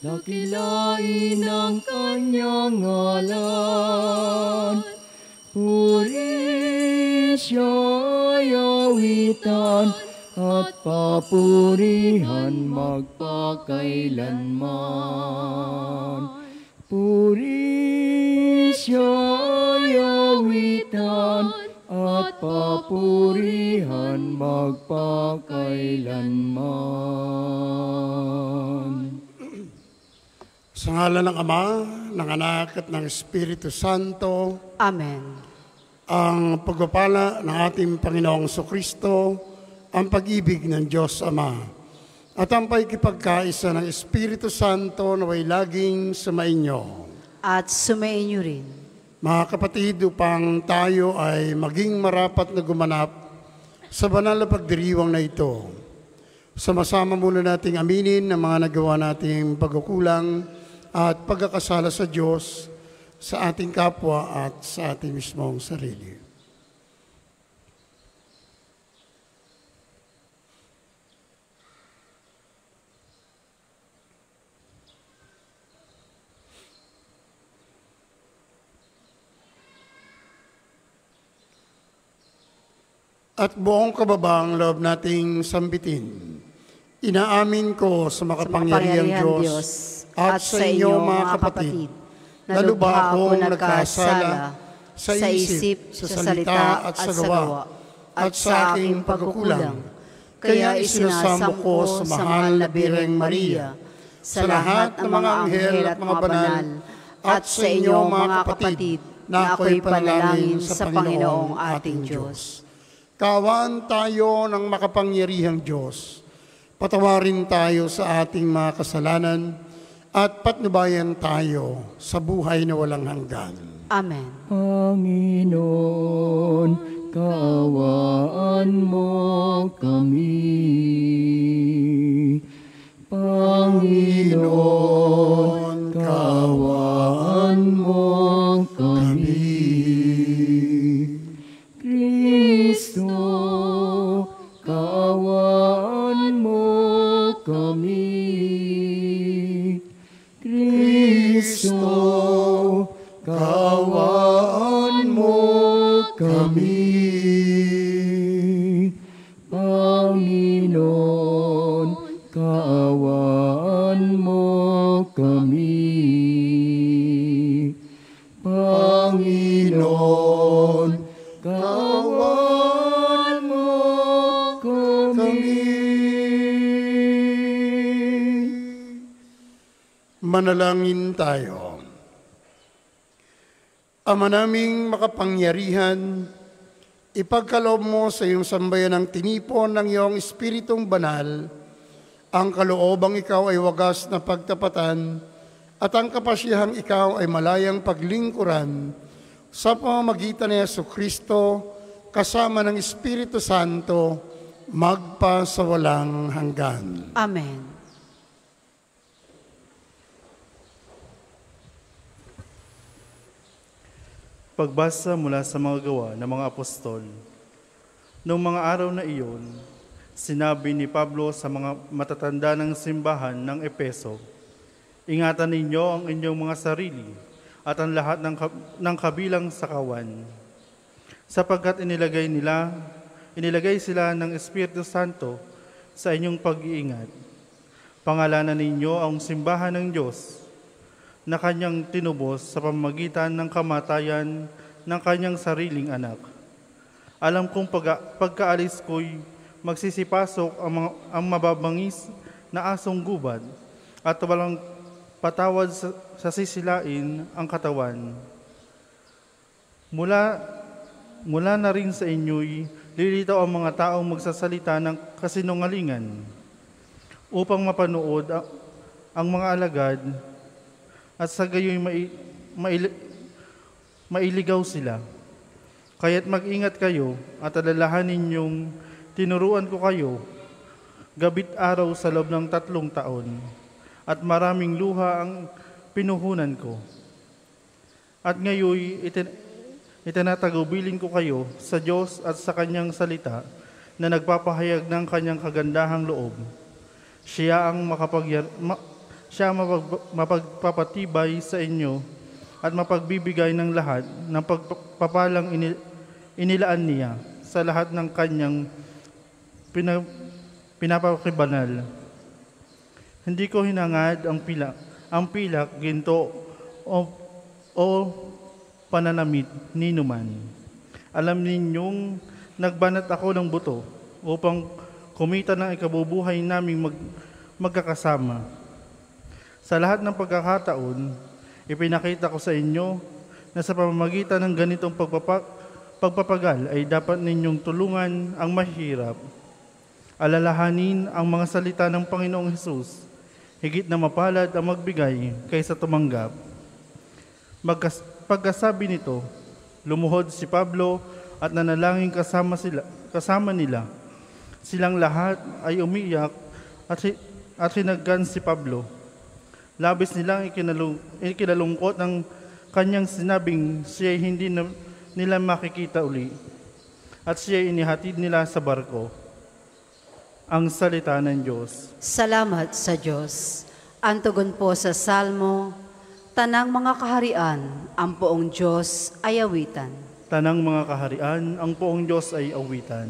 dakilain ang kanyang ngalan. Puri siya'y awitan at papurihan magpakailanman. Puri siya'y awitan at papurihan magpakailanman. Sa ngalan ng Ama, ng Anak at ng Espiritu Santo. Amen. Ang pagpapala ng ating Panginoong Jesucristo, ang pag-ibig ng Diyos Ama, at ang pakikipagkaisa ng Espiritu Santo naway laging sumainyo. At sumainyo rin. Mga kapatid, upang tayo ay maging marapat na gumanap sa banal na pagdiriwang na ito, sama-sama muna nating aminin ang mga nagawa nating pagkukulang at pagkakasala sa Diyos, sa ating kapwa at sa ating mismong sarili. At buong kababang loob nating sambitin, inaamin ko sa makapangyarihang Diyos at sa inyo mga kapatid, na lubha akong nagkasala sa isip, sa salita at sa gawa, at sa aking pagkukulang. Kaya isinasamo ko sa mahal na Birheng Maria, sa lahat ng mga anghel at mga banal, at sa inyo mga kapatid, na ako'y panalangin sa Panginoong ating Diyos. Kaawaan tayo ng makapangyarihang Diyos. Patawarin tayo sa ating mga kasalanan at patnubayan tayo sa buhay na walang hanggan. Amen. Panginoon, kaawaan mo kami. Panginoon, kaawaan mo kami. Kristo, kaawaan mo kami. Kristo, kaawaan mo kami. Panginoon, kaawaan mo kami. Panginoon, kaawaan mo kami. Manalangin tayo. Ama naming makapangyarihan, ipagkaloob mo sa iyong sambayan ng tinipon ng iyong Espiritong Banal, ang kaloobang ikaw ay wagas na pagtapatan at ang kapasyahang ikaw ay malayang paglingkuran sa pamamagitan ni Jesucristo kasama ng Espiritu Santo magpa sa walang hanggan. Amen. Pagbasa mula sa mga gawa ng mga apostol. Noong mga araw na iyon, sinabi ni Pablo sa mga matatanda ng simbahan ng Epeso, ingatan ninyo ang inyong mga sarili at ang lahat ng kabilang sakawan, sapagkat inilagay sila ng Espiritu Santo sa inyong pag-iingat. Pangalanan ninyo ang simbahan ng Diyos na kanyang tinubos sa pamamagitan ng kamatayan ng kanyang sariling anak. Alam kong pagkaalis ko'y magsisipasok ang mababangis na asong gubad at walang patawad sa sisilain ang katawan. Mula na rin sa inyo'y lilitaw ang mga taong magsasalita ng kasinungalingan upang mapanood ang mga alagad at sa gayo'y mailigaw sila. Kaya't mag-ingat kayo at alalahanin ninyong tinuruan ko kayo gabit araw sa loob ng 3 taon at maraming luha ang pinuhunan ko. At ngayoy itinatagubilin ko kayo sa Diyos at sa kanyang salita na nagpapahayag ng kanyang kagandahang loob. Siya ang Siya ang mapagpapatibay sa inyo at mapagbibigay ng lahat ng pagpapalang inilaan niya sa lahat ng kanyang pinapakibanal. Hindi ko hinangad ang pilak, ginto o pananamit ninuman. Alam ninyong nagbanat ako ng buto upang kumita ng ikabubuhay naming magkakasama. Sa lahat ng pagkakataon, ipinakita ko sa inyo na sa pamamagitan ng ganitong pagpapagal ay dapat ninyong tulungan ang mahirap. Alalahanin ang mga salita ng Panginoong Hesus, higit na mapalad ang magbigay kaysa tumanggap. Pagkasabi nito, lumuhod si Pablo at nanalangin kasama nila. Silang lahat ay umiyak at hinagkan si Pablo. Labis nilang ikinalungkot ng kanyang sinabing siya hindi nila makikita uli at siya inihatid nila sa barko. Ang salita ng Diyos. Salamat sa Diyos. Ang tugon po sa Salmo, tanang mga kaharian, ang poong Diyos ay awitan. Tanang mga kaharian, ang poong Diyos ay awitan.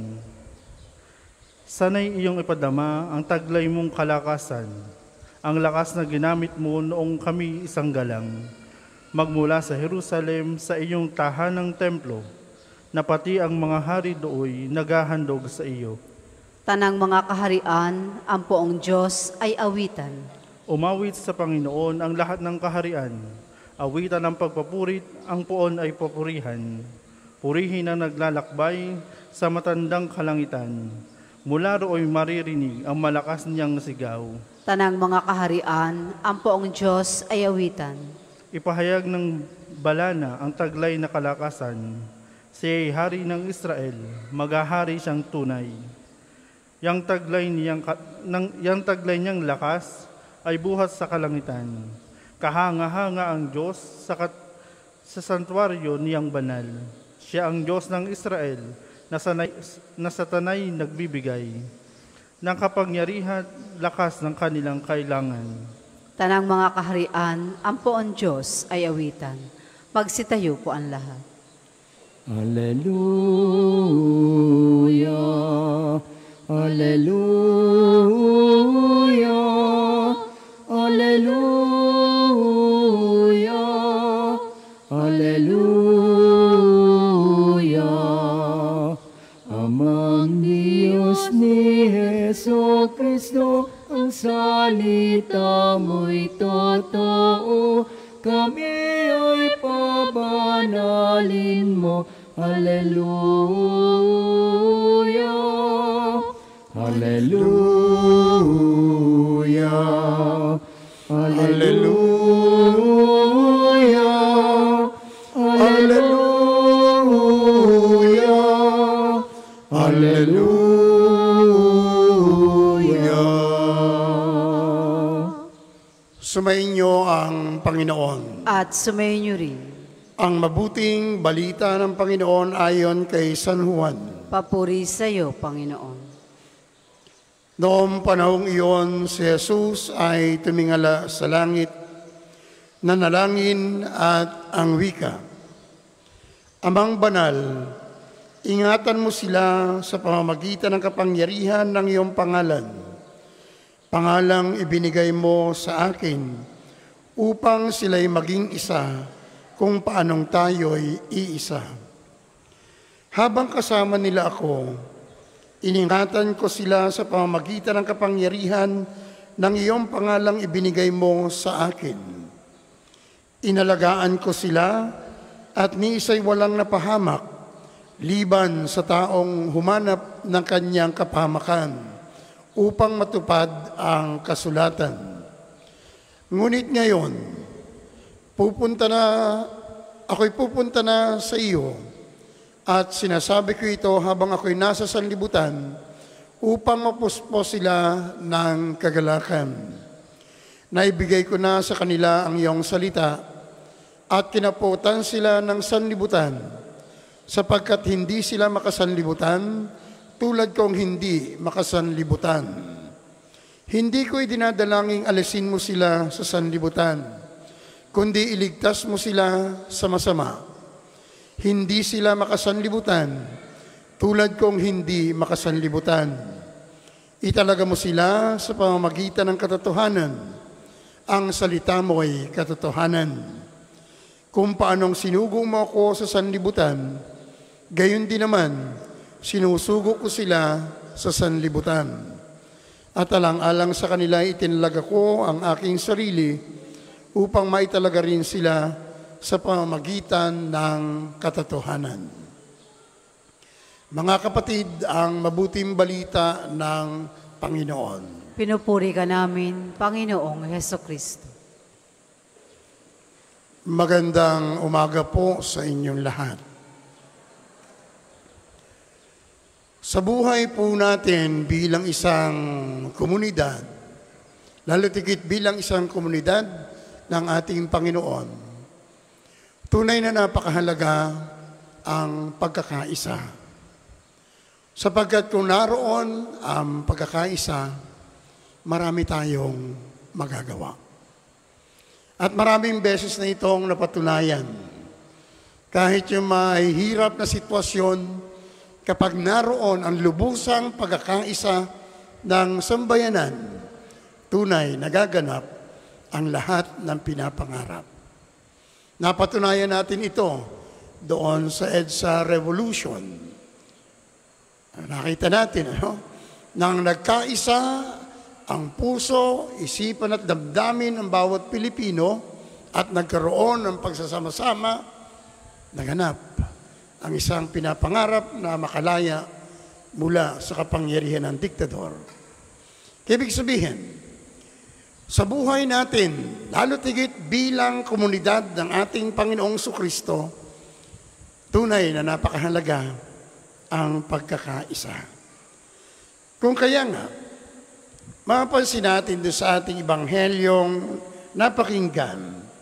Sana'y iyong ipadama ang taglay mong kalakasan, ang lakas na ginamit mo noong kami isang galang, magmula sa Jerusalem sa iyong tahanang templo, na pati ang mga hari dooy naghahandog sa iyo. Tanang mga kaharian, ang poong Diyos ay awitan. Umawit sa Panginoon ang lahat ng kaharian, awitan ng pagpapurit, ang poon ay papurihan. Purihin ang naglalakbay sa matandang kalangitan. Mula rooy maririnig ang malakas niyang sigaw. Tanang mga kaharian, ang poong Diyos ay awitan. Ipahayag ng balana ang taglay na kalakasan. Siya'y hari ng Israel, maghahari siyang tunay. Yang taglay niyang lakas ay buhat sa kalangitan. Kahanga-hanga ang Diyos sa santuaryo niyang banal. Siya ang Diyos ng Israel na sa tanay nagbibigay ng kapangyarihan, lakas ng kanilang kailangan. Tanang mga kaharian, ang poong Diyos ay awitan. Magsitayo po ang lahat. Hallelujah, Hallelujah, Hallelujah, Hallelujah. Amang Diyos ni Jesu Kristo, ang salita mo'y totoo, kami ay pabanalin mo. Hallelujah, Hallelujah, Hallelujah, Hallelujah, Hallelujah. Sumainyo ang Panginoon. At sumayin niyo rin. Ang mabuting balita ng Panginoon ayon kay San Juan. Papuri sa iyo, Panginoon. Noong panahong iyon, si Jesus ay tumingala sa langit, nanalangin at ang wika, Amang banal, ingatan mo sila sa pamamagitan ng kapangyarihan ng iyong pangalan. Pangalang ibinigay mo sa akin upang sila'y maging isa kung paanong tayo'y iisa. Habang kasama nila ako, iningatan ko sila sa pamamagitan ng kapangyarihan ng iyong pangalang ibinigay mo sa akin. Inalagaan ko sila at ni isa'y walang napahamak, liban sa taong humanap ng kanyang kapahamakan upang matupad ang kasulatan. Ngunit ngayon, ako'y pupunta na sa iyo at sinasabi ko ito habang ako'y nasa sanlibutan upang mapuspos sila ng kagalakan. Naibigay ko na sa kanila ang iyong salita at kinaputan sila ng sanlibutan sapagkat hindi sila makasanlibutan tulad kong hindi makasanlibutan. Hindi ko idinadalangin alisin mo sila sa sanlibutan, kundi iligtas mo sila sa masama. Hindi sila makasanlibutan, tulad kong hindi makasanlibutan. Italaga mo sila sa pamamagitan ng katotohanan. Ang salita mo ay katotohanan. Kung paanong sinugo mo ako sa sanlibutan, gayon din naman, sinusugo ko sila sa sanlibutan. At alang-alang sa kanila itinalaga ko ang aking sarili upang maitalaga rin sila sa pamamagitan ng katotohanan. Mga kapatid, ang mabuting balita ng Panginoon. Pinupuri ka namin, Panginoong Hesukristo. Magandang umaga po sa inyong lahat. Sa buhay po natin bilang isang komunidad, lalo tigit bilang isang komunidad ng ating Panginoon, tunay na napakahalaga ang pagkakaisa. Sapagkat kung naroon ang pagkakaisa, marami tayong magagawa. At maraming beses na itong napatunayan. Kahit yung may hirap na sitwasyon, kapag naroon ang lubusang pagkakaisa ng sambayanan, tunay nagaganap ang lahat ng pinapangarap. Napatunayan natin ito doon sa EDSA Revolution. Nakita natin, nang nagkaisa ang puso, isipan at damdamin ng bawat Pilipino at nagkaroon ng pagsasama-sama, naganap ang isang pinapangarap na makalaya mula sa kapangyarihan ng diktador. Ibig sabihin, sa buhay natin, lalo tigit bilang komunidad ng ating Panginoong Jesucristo, tunay na napakahalaga ang pagkakaisa. Kung kaya nga, mapapansin natin doon sa ating ibanghelyong napakinggan,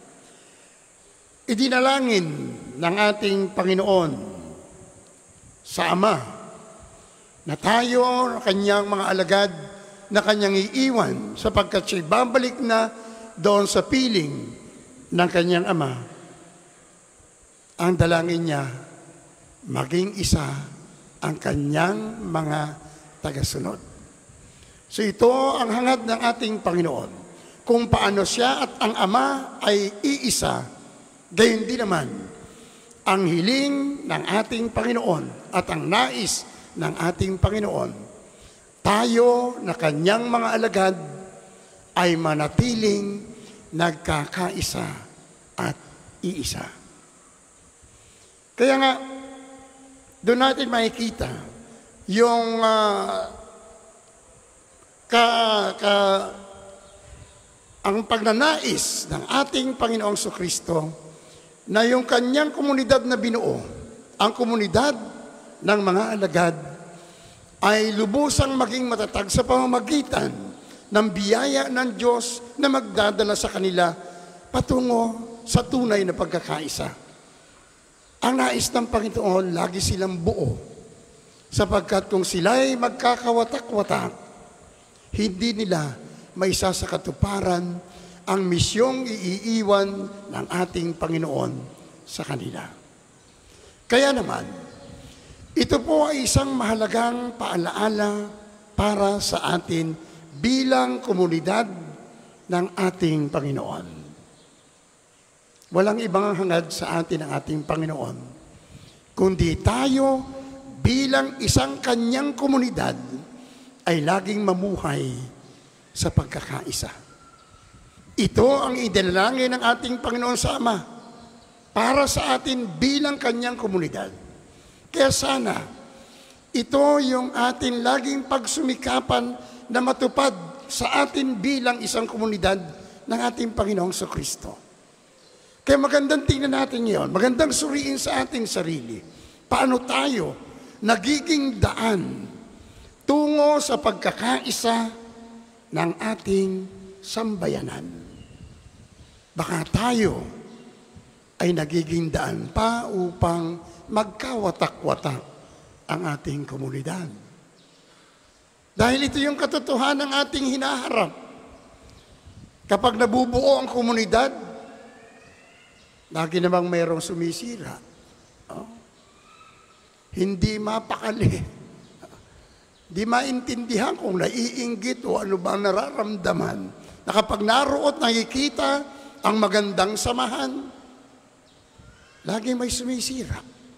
idinalangin ng ating Panginoon sa Ama na tayo, kanyang mga alagad, na kanyang iiwan sapagkat siya'y babalik na doon sa piling ng kanyang Ama. Ang dalangin niya, maging isa ang kanyang mga tagasunod. So ito ang hangad ng ating Panginoon. Kung paano siya at ang Ama ay iisa, gayon din naman ang hiling ng ating Panginoon at ang nais ng ating Panginoon, tayo na kanyang mga alagad ay manatiling nagkakaisa at iisa. Kaya nga, doon natin makikita yung ang pagnanais ng ating Panginoong Jesucristo na yung kanyang komunidad na binuo, ang komunidad ng mga alagad, ay lubusang maging matatag sa pamamagitan ng biyaya ng Diyos na magdadala sa kanila patungo sa tunay na pagkakaisa. Ang nais ng Panginoon, lagi silang buo, sapagkat kung sila'y magkakawatak-watak, hindi nila maisa sa katuparan ang misyong iiwan ng ating Panginoon sa kanila. Kaya naman, ito po ay isang mahalagang paalaala para sa atin bilang komunidad ng ating Panginoon. Walang ibang hangad sa atin ng ating Panginoon, kundi tayo bilang isang kanyang komunidad ay laging mamuhay sa pagkakaisa. Ito ang idinalangin ng ating Panginoon sa Ama para sa atin bilang kanyang komunidad. Kaya sana, ito yung atin laging pagsumikapan na matupad sa atin bilang isang komunidad ng ating Panginoong Jesucristo. Kaya magandang tingnan natin ngayon, magandang suriin sa ating sarili. Paano tayo nagiging daan tungo sa pagkakaisa ng ating sambayanan. Baka tayo ay nagiging daan pa upang magkawatak-watak ang ating komunidad. Dahil ito yung katotohanan ng ating hinaharap. Kapag nabubuo ang komunidad, lagi namang mayroong sumisira. Hindi mapakali. Di maintindihan kung naiinggit o ano bang nararamdaman. Na kapag naroon nakikita ang magandang samahan, lagi may sumisira.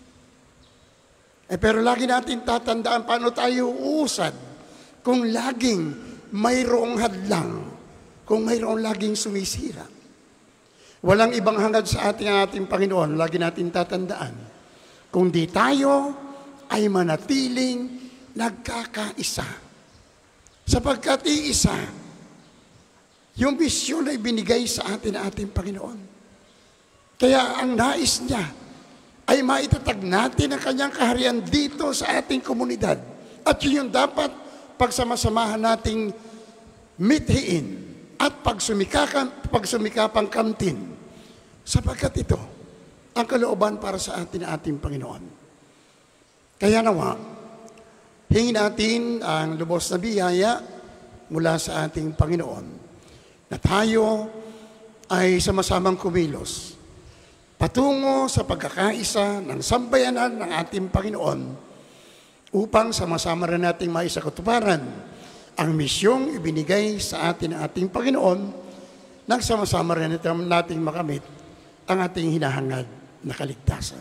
Pero lagi natin tatandaan paano tayo uusad kung laging mayroong hadlang, kung mayroong laging sumisira. Walang ibang hangad sa ating Panginoon, lagi natin tatandaan. Kung di tayo ay manatiling nagkakaisa. Sapagkat iisa, yung misyon ay binigay sa ating Panginoon. Kaya ang nais niya ay maitatag natin ang kanyang kaharian dito sa ating komunidad. At yun yung dapat pagsamasamahan nating mithiin at pagsumikapang kamtin. Sapagkat ito ang kalooban para sa ating Panginoon. Kaya nawa, hingin natin ang lubos na biyaya mula sa ating Panginoon na tayo ay sama-samang kumilos patungo sa pagkakaisa ng sambayanan ng ating Panginoon upang sama-sama rin nating maisakatuparan ang misyong ibinigay sa ating Panginoon nang sama-sama rin nating makamit ang ating hinahangad na kaligtasan.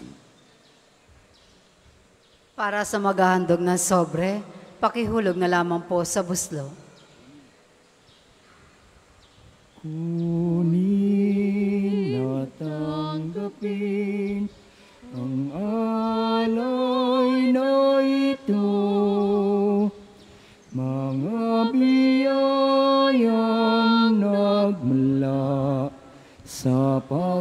Para sa maghahandog ng sobre, pakihulog na lamang po sa buslo. Kunin at tanggapin ang alay na ito, mga biyayang nagmula sa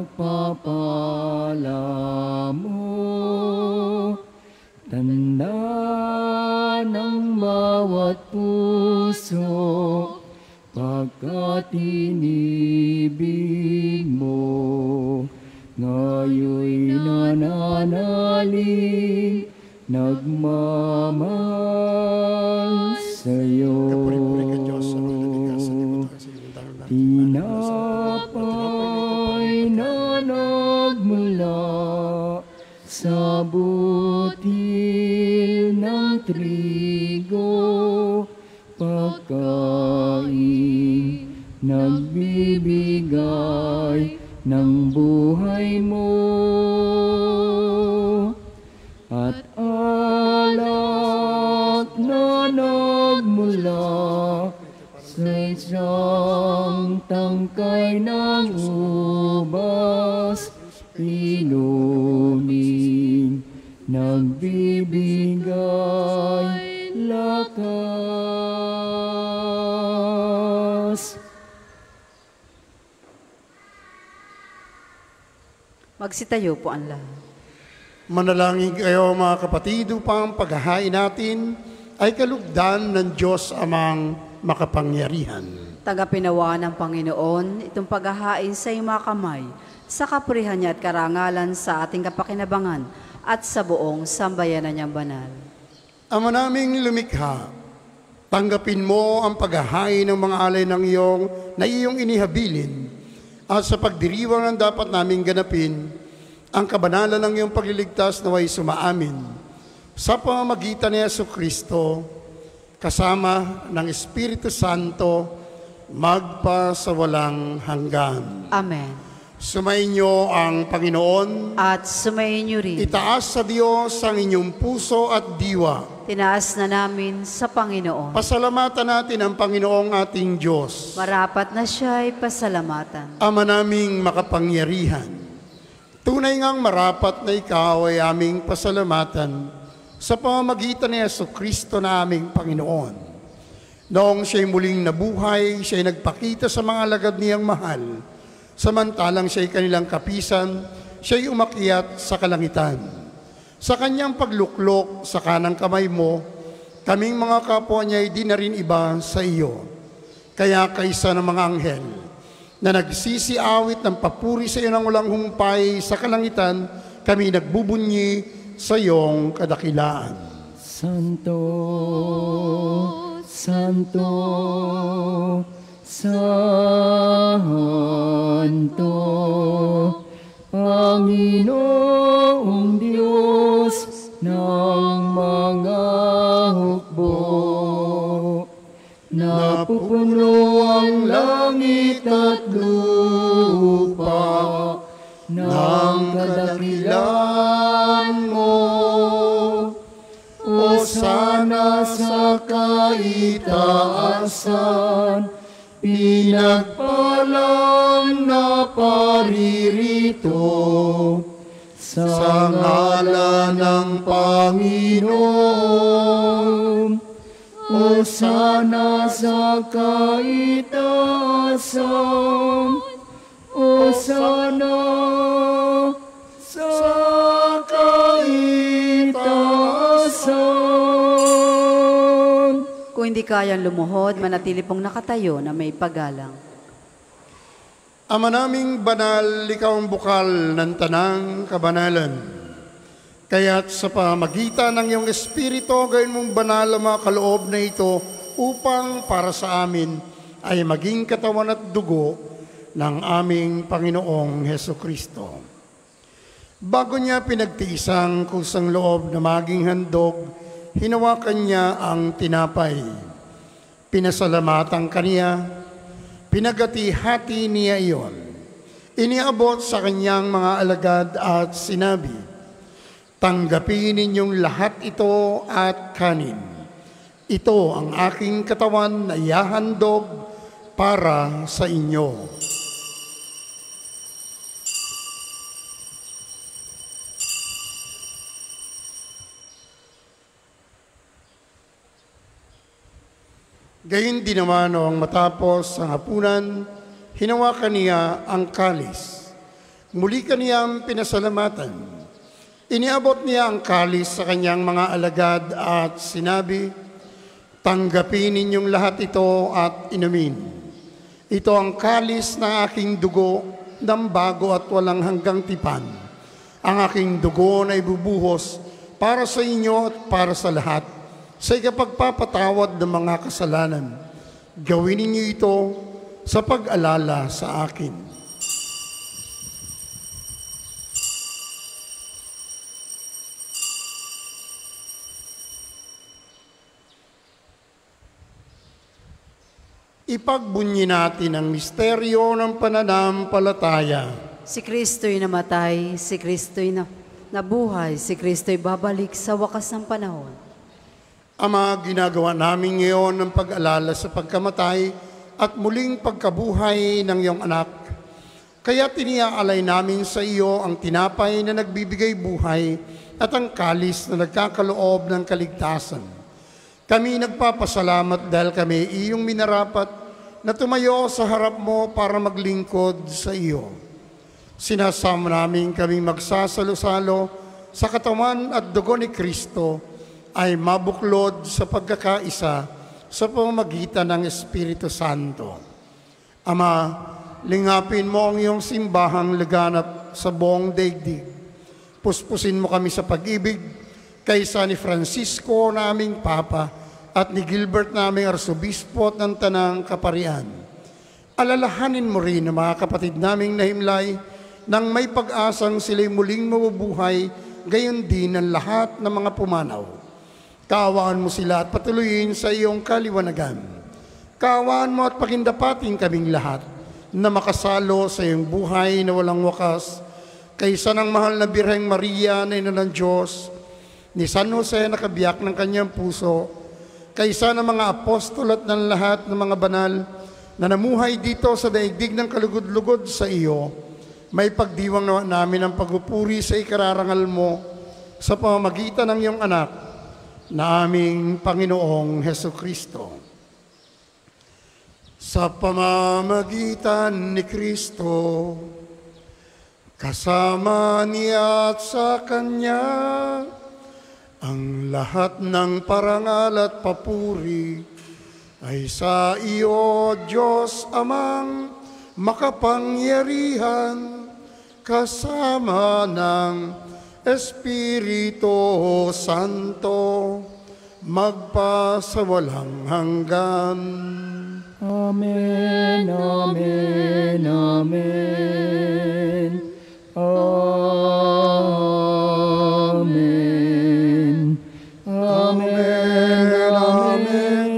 pagpapala mo. Tanda ng bawat puso pagkat inibig mo, ngayoy nananalig, nagmamahal sa'yo. Tinapay na nagmula sa butil ng trigo, pagkain nagbibigay ng buhay mo, at alak na nagmula sa isang tangkay ng ubas, pinuning nagbibigay lakas. Magsitayo po ang lahat. Manalangin kayo mga kapatid upang paghahain natin ay kalugdan ng Diyos Amang makapangyarihan. Tagapinawa ng Panginoon itong paghahain sa iyong mga kamay, sa kapurihan niya at karangalan sa ating kapakinabangan at sa buong sambayanan niyang banal. Ama naming lumikha, tanggapin mo ang paghahain ng mga alay ng iyong inihabilin at sa pagdiriwang ng dapat naming ganapin, ang kabanalan ng iyong pagliligtas naway sumaamin sa pamamagitan ni Jesucristo kasama ng Espiritu Santo magpa sa walang hanggan. Amen. Sumainyo ang Panginoon At sumayin niyo rin. itaas sa Diyos ang inyong puso at diwa. Tinaas na namin sa Panginoon. Pasalamatan natin ang Panginoong ating Diyos. Marapat na siya ay pasalamatan. Ama naming makapangyarihan, tunay ngang marapat na ikaw ay aming pasalamatan sa pamamagitan ni Jesucristo na aming Panginoon. Noong siya'y muling nabuhay, siya'y nagpakita sa mga alagad niyang mahal. Samantalang siya'y kanilang kapisan, siya'y umakyat sa kalangitan. Sa kanyang pagluklok sa kanang kamay mo, kaming mga kapwa niya'y di na rin iba sa iyo. Kaya kaysa ng mga anghel na nagsisiawit ng papuri sa iyo ng walang humpay sa kalangitan, kami nagbubunyi sa iyong kadakilaan. Santo, Santo, Santo, Panginoong Diyos ng mga hukbo. Napupuno ang langit at lupa ng kadakilan mo. Hosana sa kaitaasan, pinagpalang na paririto sa ngalan ng Panginoon. Hosana sa kaitaasan, Hosana sa kaitaasan. Kung hindi kayang lumuhod, manatili pong nakatayo na may paggalang. Ama naming banal, ikaw ang bukal ng tanang kabanalan. Kaya't sa pamagitan ng iyong Espiritu, gawin mong banal ang mga kaloob na ito upang para sa amin ay maging katawan at dugo ng aming Panginoong Hesukristo. Bago niya pinagtiisang kusang loob na maging handog, hinawakan niya ang tinapay. Pinasalamatan kaniya, pinagati-hati niya iyon. Iniabot sa kanyang mga alagad at sinabi, tanggapin ninyong lahat ito at kanin. Ito ang aking katawan na ihahandog para sa inyo. Gayun din naman noong matapos ang hapunan, hinawakan niya ang kalis. Muli kaniyang pinasalamatan. Iniabot niya ang kalis sa kanyang mga alagad at sinabi, tanggapin ninyong lahat ito at inumin. Ito ang kalis ng aking dugo ng bago at walang hanggang tipan. Ang aking dugo na ibubuhos para sa inyo at para sa lahat sa ikapagpapatawad ng mga kasalanan. Gawin ninyo ito sa pag-alala sa akin. Ipagbunyi natin ang misteryo ng pananampalataya. Si Kristo'y namatay, si Kristo'y nabuhay, si Kristo'y babalik sa wakas ng panahon. Ama, ginagawa namin ngayon ng pag-alala sa pagkamatay at muling pagkabuhay ng iyong anak. Kaya tiniaalay namin sa iyo ang tinapay na nagbibigay buhay at ang kalis na nagkakaloob ng kaligtasan. Kami nagpapasalamat dahil kami iyong minarapat na tumayo sa harap mo para maglingkod sa iyo. Sinasama namin kaming magsasalo-salo sa katawan at dugo ni Kristo ay mabuklod sa pagkakaisa sa pamamagitan ng Espiritu Santo. Ama, lingapin mo ang iyong simbahang laganap sa buong daigdig. Puspusin mo kami sa pag-ibig kaysa ni Francisco na aming Papa at ni Gilbert na aming Arsobispo ng Tanang Kaparian. Alalahanin mo rin ang mga kapatid naming nahimlay nang may pag-asang sila'y muling mabubuhay, gayon din ang lahat ng mga pumanaw. Kaawaan mo sila at patuloyin sa iyong kaliwanagan. Kaawaan mo at pakindapatin kaming lahat na makasalo sa iyong buhay na walang wakas, kaysa ng mahal na Birheng Maria na ina ng Diyos, ni San Jose na kabiyak ng kanyang puso, kaysa ng mga apostol at ng lahat ng mga banal na namuhay dito sa daigdig ng kalugod-lugod sa iyo, may pagdiwang namin ang pagpupuri sa ikararangal mo sa pamamagitan ng iyong anak, na aming Panginoong Hesukristo. Sa pamamagitan ni Kristo, kasama niya at sa Kanya, ang lahat ng parangal at papuri ay sa iyo, Diyos Amang makapangyarihan, kasama ng Espiritu Santo, magpasawalang hanggan. Amen, amen, amen. Amen. Amen, amen,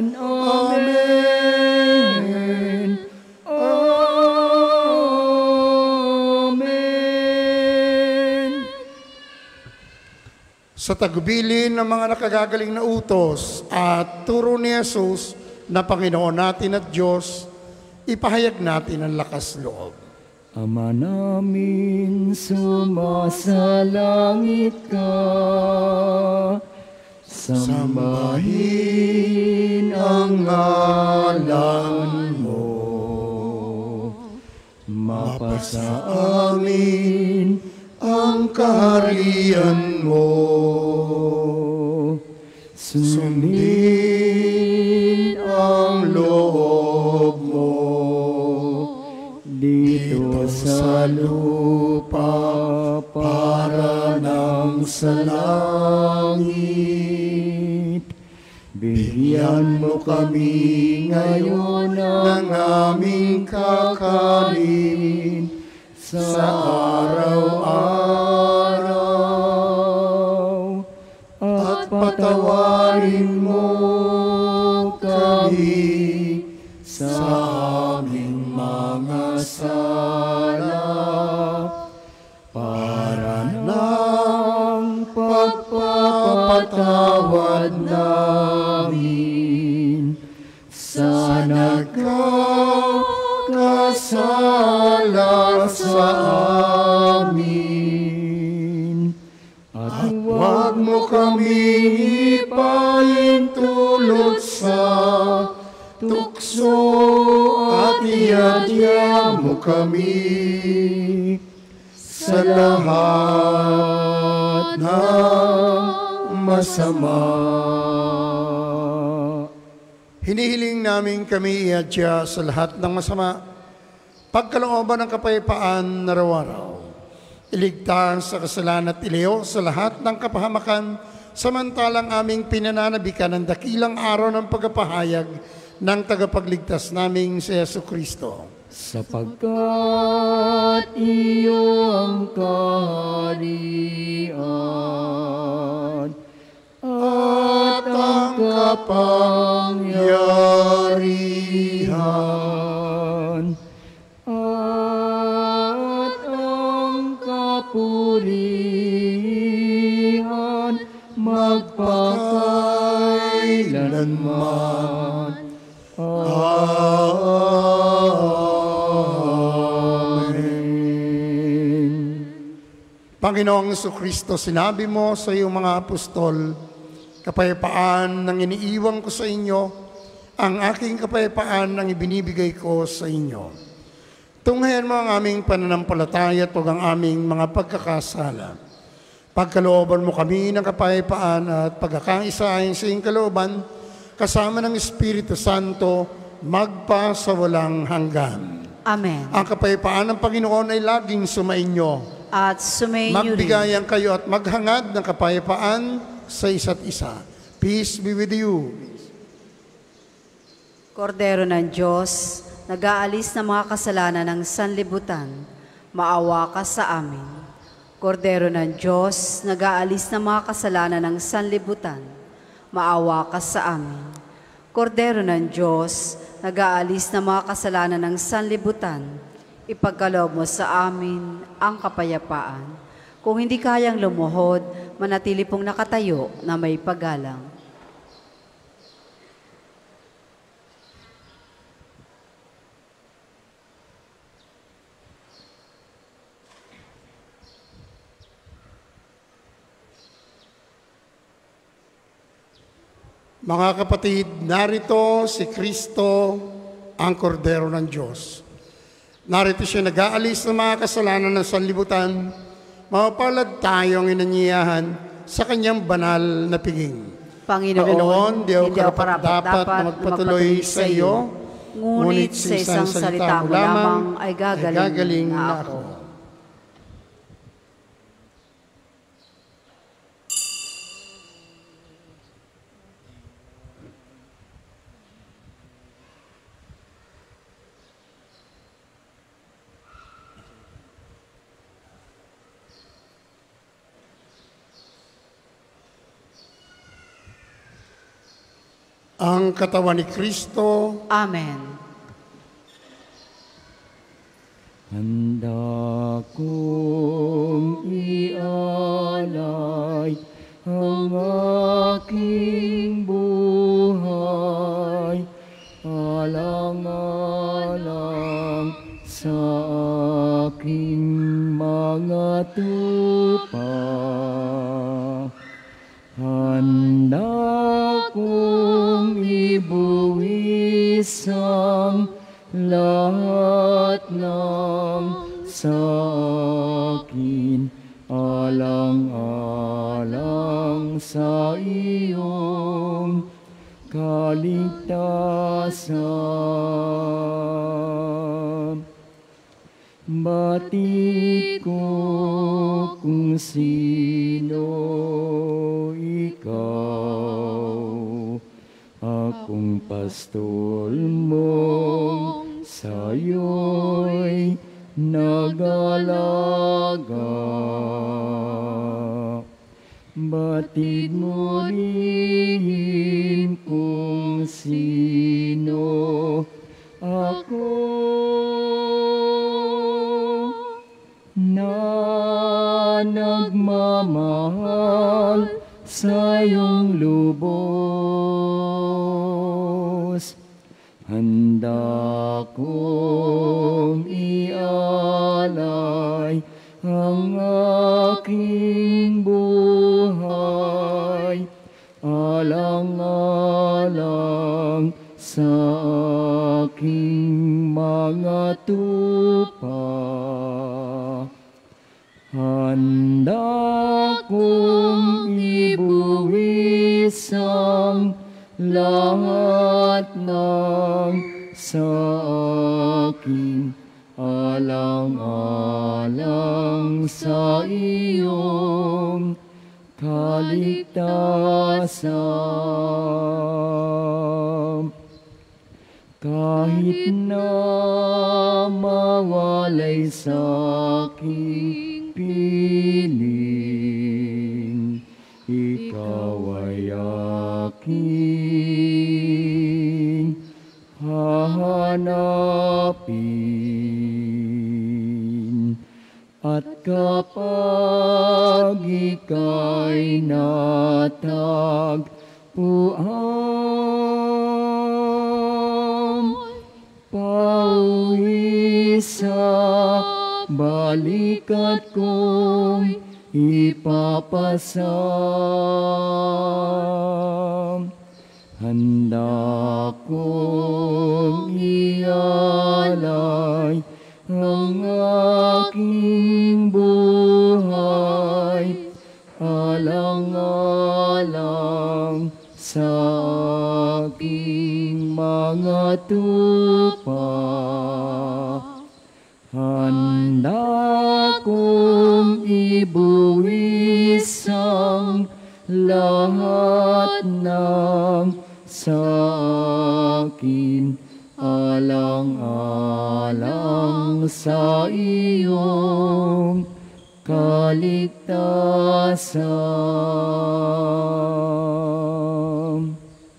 amen. Amen. Sa tagubilin ng mga nakagagaling na utos at turo ni Jesus na Panginoon natin at Diyos, ipahayag natin ang lakas loob. Ama namin, sumasalangit ka. Sambahin ang ngalan mo. Mapasa amin ang kaharian mo. Sundin ang loob mo dito sa lupa para nang sa langit. Bigyan mo kami ngayon ng aming kakanin sa araw-araw, at patawarin mo kami sa aming mga sala, para ng pagpapatawad namin sa nagkakasala sa amin. At huwag mo kami ipahintulot sa tukso, at iadya mo kami sa lahat ng masama. Hinihiling namin kami iadya sa lahat ng masama, pagkalooban ng kapayapaan na araw-araw. Iligtas sa kasalanan at ilayo sa lahat ng kapahamakan, samantalang aming pinananabikan ng dakilang araw ng pagpapahayag ng tagapagligtas naming si Jesucristo. Sapagkat iyo ang kaharian at ang kapangyarihan at ang kapurihan magpakailanman. Amen. Panginoong Jesucristo, sinabi mo sa iyong mga apostol, kapayapaan nang iniiwan ko sa inyo, ang aking kapayapaan nang ibinibigay ko sa inyo. Tunghayan mo ang aming pananampalataya at huwag ang aming mga pagkakasala. Pagkalooban mo kami ng kapayapaan at pagkakaisa ayon sa iyong kalooban, kasama ng Espiritu Santo, magpa sa walang hanggan. Amen. Ang kapayapaan ng Panginoon ay laging sumainyo. At sumainyo rin. Magbigayan kayo at maghangad ng kapayapaan sa isa't isa. Peace be with you. Kordero ng Diyos, nag-aalis ng mga kasalanan ng sanlibutan, maawa ka sa amin. Kordero ng Diyos, nag-aalis ng mga kasalanan ng sanlibutan, maawa ka sa amin. Kordero ng Diyos, nag-aalis ng mga kasalanan ng sanlibutan, ipagkaloob mo sa amin ang kapayapaan. Kung hindi kayang lumuhod, manatili pong nakatayo na may paggalang. Mga kapatid, narito si Kristo, ang Kordero ng Diyos. Narito siya nag-aalis ng mga kasalanan ng sanlibutan, mapalad tayong inanyayahan sa kanyang banal na piging. Panginoon, di ako karapat-dapat na magpatuloy sa iyo, ngunit sa isang salita mo lamang ay gagaling na ako. ang katawan ni Kristo, Amen. Handa kong ialay ang aking buhay, alang-alang sa aking mga tupa. Handa kong ibuwis ang lahat ng sa akin, alang-alang sa iyong kaligtasan. Batid ko kung sino ikaw, akong pastol mong sa'yo'y nag-alaga. Batid mo rin kung sino ako, na nagmamahal sa iyong lubos. Handa kong ialay ang aking buhay, alang-alang sa aking mga tupa. Handa kong ibuwis ang lahat ng sa akin, alang-alang sa iyong kaligtasan. Kahit na mawalay sa aking piling, ikaw ay aking hahanapin. At kapag ika'y natagpuan, pauwi sa balikat kong ipapasam. Handa kong ialay ang aking buhay, alang-alang sa aking mga tupa. Handa kong ibuwis ang lahat ng sa akin, alang-alang sa iyong kaligtasan.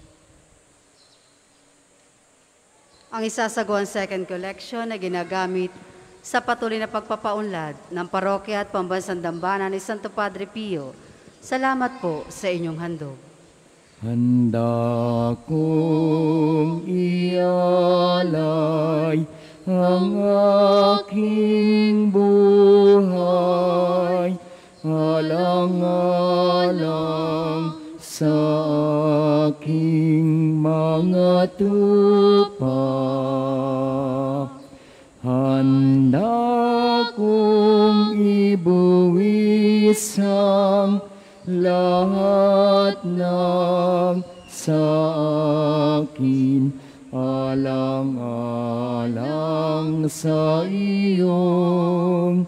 Ang isasagawang second collection na ginagamit sa patuloy na pagpapaunlad ng parokya at pambansang dambana ni Santo Padre Pio. Salamat po sa inyong handog. Handa kong ialay ang aking buhay, alang-alang sa aking mga tupa. Handa kong ibuwis ang lahat ng sa akin, alang-alang sa iyong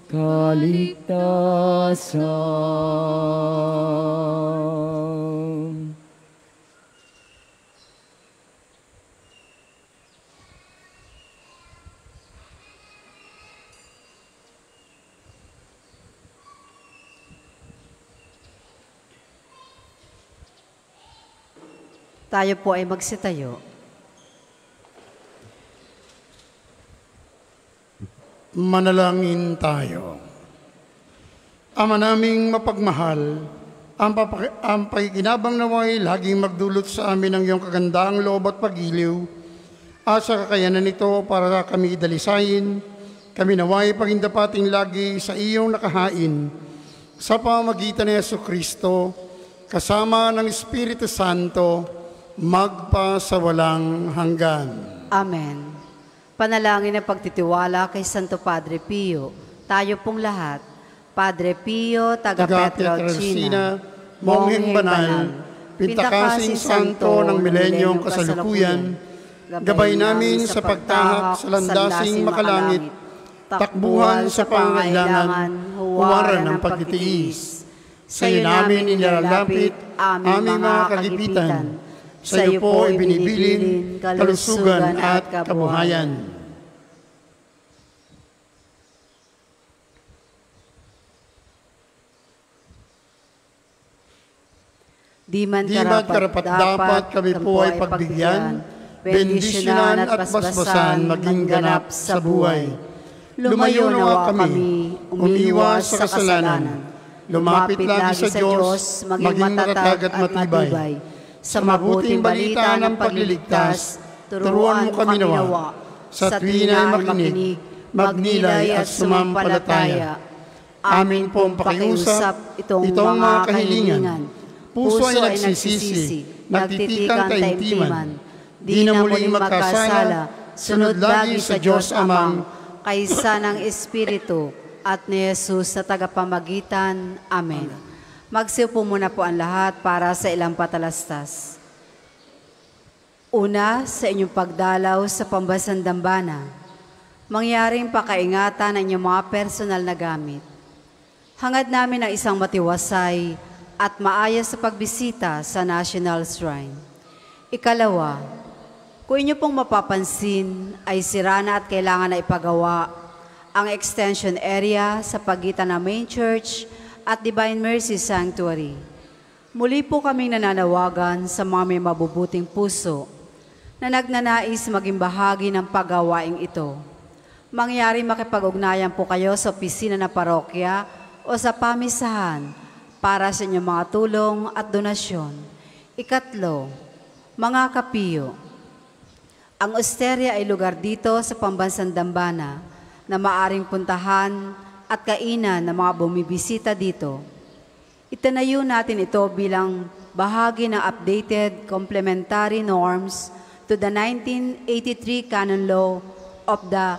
kaligtasan. Tayo po ay magsitayo. Manalangin tayo. Ama naming mapagmahal, ang pakikinabang naway laging magdulot sa amin ng iyong kagandaang loob at pagiliw, at sa kakayanan nito para kami dalisayin, kami naway pagindapating lagi sa iyong nakahain, sa pamamagitan ni Jesucristo, kasama ng Espiritu Santo, magpa sa walang hanggan. Amen. Panalangin ng pagtitiwala kay Santo Padre Pio, tayo pong lahat, Padre Pio, taga Pietrelcina, Mongheng Banal, Pintakasing Santo ng Milenyong Kasalukuyan, gabay namin sa pagtahak sa landasing makalangit, takbuhan sa pangangailangan, huwaran ng pagtitiis. Sa iyo namin inilalapit aming mga kagipitan. Sa iyo po ibinibilin kalusugan at kabuhayan. Di man karapat-dapat kami po ay pagbigyan, bendisyonan at basbasan maging ganap sa buhay. Lumayo nawa kami, umiwas sa kasalanan. Lumapit lagi sa Diyos, maging matatag at matibay. Sa mabuting balita ng pagliligtas, turuan mo kami nawa. Sa tuwina ay makinig, magnilay at sumampalataya. Amin pong pakiusap itong mga kahilingan. Puso ay nagsisisi, nagtitikang taimtiman. Di na muling magkasala, sunod lagi sa Diyos Amang, kaysa ng Espiritu at ni Jesus sa tagapamagitan. Amen. Magsiupo muna po ang lahat para sa ilang patalastas. Una, sa inyong pagdalaw sa Pambansang Dambana, mangyaring pakaingatan ang inyong mga personal na gamit. Hangad namin ang isang matiwasay at maayos sa pagbisita sa National Shrine. Ikalawa, kung inyo pong mapapansin ay sira na at kailangan na ipagawa ang extension area sa pagitan ng Main Church at Divine Mercy Sanctuary. Muli po kaming nananawagan sa mga may mabubuting puso na nagnanais maging bahagi ng paggawaing ito. Mangyari makipag-ugnayan po kayo sa opisina ng parokya o sa pamisahan para sa inyong mga tulong at donasyon. Ikatlo, mga kapiyo, ang osteria ay lugar dito sa Pambansang Dambana na maaring puntahan at kainan ng mga bumibisita dito. Itinayo natin ito bilang bahagi ng updated complementary norms to the 1983 Canon Law of the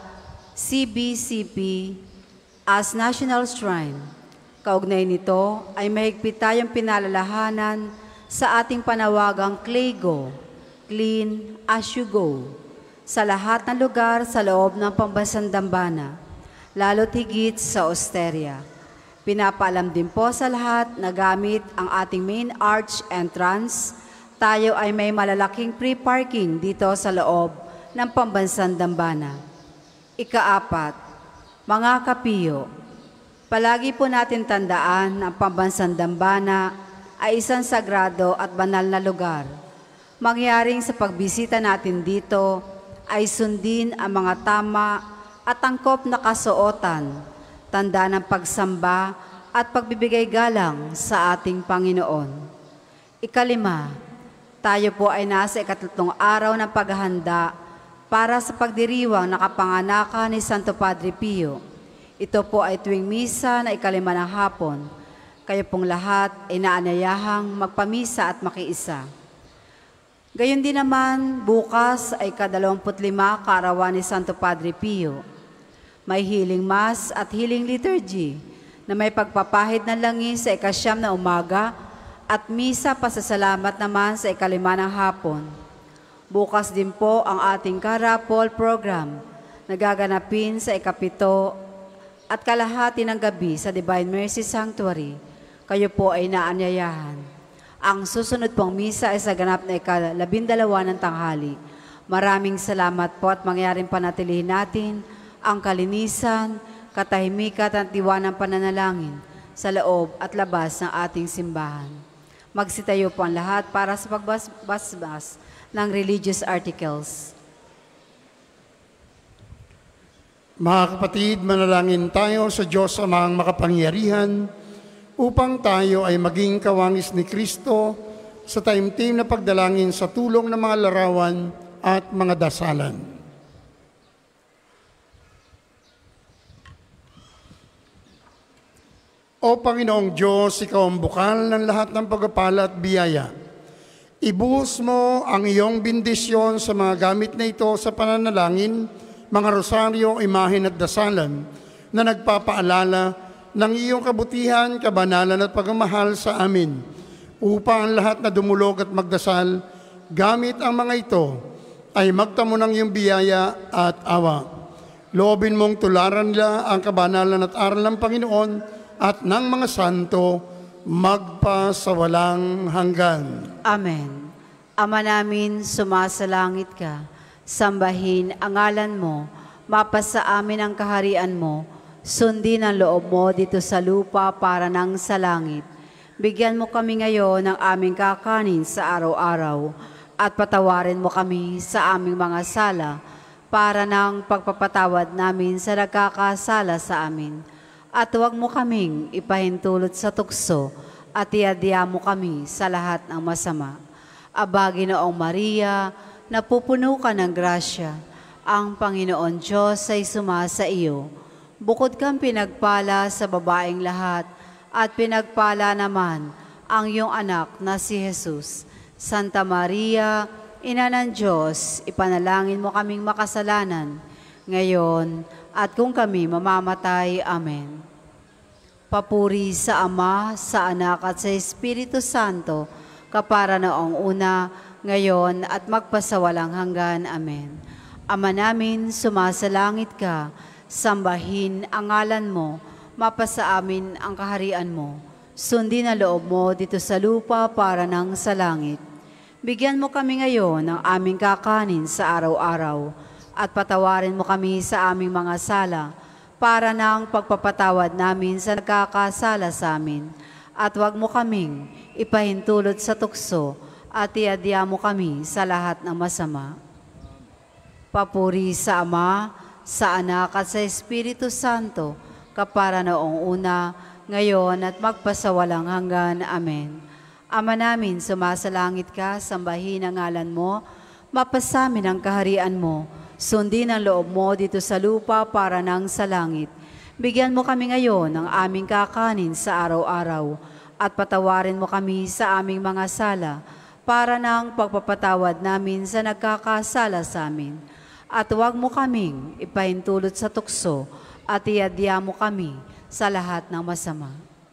CBCP as National Shrine. Kaugnay nito ay mahigpit tayong pinalalahanan sa ating panawagang CLAYGO, Clean as you go, sa lahat ng lugar sa loob ng Pambansang Dambana, lalo't higit sa osteria. Pinapaalam din po sa lahat na gamit ang ating main arch entrance, tayo ay may malalaking pre-parking dito sa loob ng Pambansang Dambana. Ikaapat, mga kapiyo, palagi po natin tandaan na ang Pambansang Dambana ay isang sagrado at banal na lugar. Mangyaring sa pagbisita natin dito ay sundin ang mga tama at angkop na kasuotan, tanda ng pagsamba at pagbibigay galang sa ating Panginoon. Ikalima, tayo po ay nasa ikatlong araw ng paghahanda para sa pagdiriwang na kapanganakan ni Santo Padre Pio. Ito po ay tuwing misa na ikalima ng hapon. Kayo pong lahat ay naanayahang magpamisa at makiisa. Gayon din naman, bukas ay ka-25 kaarawan ni Santo Padre Pio. May healing mass at healing liturgy na may pagpapahid ng langis sa ika-9 na umaga at misa pasasalamat naman sa ikalima ng hapon. Bukas din po ang ating Carapol program na gaganapin sa ika-7 at kalahati ng gabi sa Divine Mercy Sanctuary. Kayo po ay naanyayahan. Ang susunod pong misa ay sa ganap na ika-12 ng tanghali. Maraming salamat po at mangyaring panatilihin natin ang kalinisan, katahimikan at diwa ng pananalangin sa loob at labas ng ating simbahan. Magsitayo po ang lahat para sa pagbasbas ng religious articles. Mga kapatid, manalangin tayo sa Diyos Amang makapangyarihan upang tayo ay maging kawangis ni Kristo sa taimtim na pagdalangin sa tulong ng mga larawan at mga dasalan. O Panginoong Diyos, Ikaw ang bukal ng lahat ng pagpapala at biyaya. Ibuhos mo ang iyong bendisyon sa mga gamit na ito sa pananalangin, mga rosaryo, imahen at dasalan na nagpapaalala ng iyong kabutihan, kabanalan at pagmamahal sa amin, upang ang lahat na dumulog at magdasal, gamit ang mga ito, ay magtamo ng iyong biyaya at awa. Loobin mong tularan nila ang kabanalan at aral ng Panginoon at ng mga santo, magpasawalang hanggan. Amen. Ama namin, sumasalangit ka. Sambahin ang ngalan mo. Mapasa amin ang kaharian mo. Sundin ang loob mo dito sa lupa para nang sa langit. Bigyan mo kami ngayon ng aming kakanin sa araw-araw. At patawarin mo kami sa aming mga sala para nang pagpapatawad namin sa nagkakasala sa amin. At huwag mo kaming ipahintulot sa tukso at iadya mo kami sa lahat ng masama. Aba, Ginoong Maria, napupuno ka ng grasya. Ang Panginoon Diyos ay sumasa iyo. Bukod kang pinagpala sa babaeng lahat at pinagpala naman ang iyong anak na si Jesus. Santa Maria, Ina ng Diyos, ipanalangin mo kaming makasalanan, ngayon at kung kami mamamatay. Amen. Papuri sa Ama, sa Anak at sa Espiritu Santo, kapara noong una, ngayon at magpasawalang hanggan. Amen. Ama namin, sumasalangit ka, sambahin ang ngalan mo, mapasa amin ang kaharian mo. Sundin ang loob mo dito sa lupa para nang sa langit. Bigyan mo kami ngayon ng aming kakanin sa araw-araw at patawarin mo kami sa aming mga sala para nang pagpapatawad namin sa nagkakasala sa amin. At huwag mo kaming ipahintulot sa tukso at iadya mo kami sa lahat ng masama. Papuri sa Ama, sa Anak at sa Espiritu Santo, kapara noong una, ngayon at magpasawalang hanggan. Amen. Ama namin, sumasalangit ka, sambahin ang ngalan mo, mapasamin ang kaharian mo, sundin ang loob mo dito sa lupa para nang sa langit. Bigyan mo kami ngayon ng aming kakanin sa araw-araw at patawarin mo kami sa aming mga sala para nang pagpapatawad namin sa nagkakasala sa amin. At huwag mo kaming ipahintulot sa tukso at iadya mo kami sa lahat ng masama.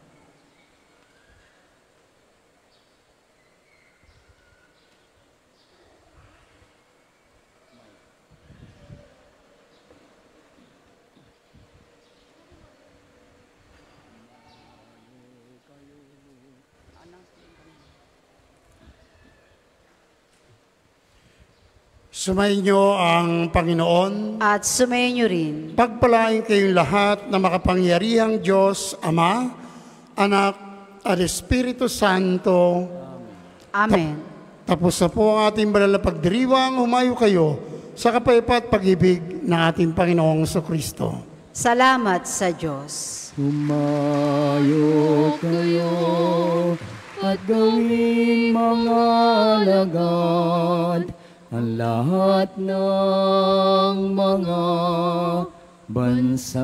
Sumayin niyo ang Panginoon. At sumayin niyo rin. Pagpalain kayong lahat na makapangyarihang Diyos, Ama, Anak, at Espiritu Santo. Amen. Tapos na po ang ating banal na pagdiriwang, humayo kayo sa kapayapaan at pag-ibig ng ating Panginoong Kristo. Salamat sa Diyos. Humayo kayo at gawin mga alagad ang lahat ng mga bansa.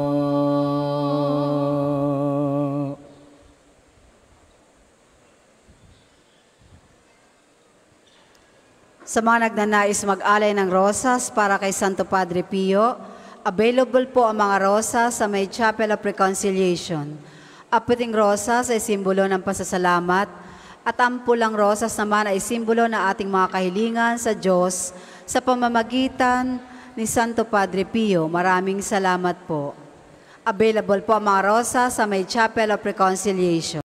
Sa mga nagnanais mag-alay ng rosas para kay Santo Padre Pio, available po ang mga rosas sa may Chapel of Reconciliation. Ang puting rosas ay simbolo ng pasasalamat at ang pulang rosas naman ay simbolo ng ating mga kahilingan sa Diyos sa pamamagitan ni Santo Padre Pio. Maraming salamat po. Available po ang mga rosas sa may Chapel of Reconciliation.